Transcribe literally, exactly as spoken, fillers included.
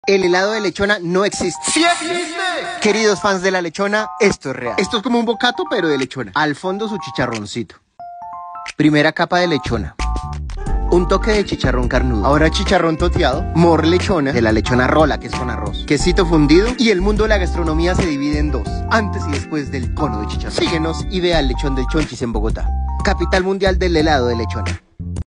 El helado de lechona no existe. ¡Sí existe! Queridos fans de la lechona, esto es real. Esto es como un bocato, pero de lechona. Al fondo su chicharroncito. Primera capa de lechona. Un toque de chicharrón carnudo. Ahora chicharrón toteado. Mor lechona, de la lechona rola, que es con arroz. Quesito fundido. Y el mundo de la gastronomía se divide en dos. Antes y después del cono de chicharrón. Síguenos y ve al Lechón del Chonchis en Bogotá. Capital mundial del helado de lechona.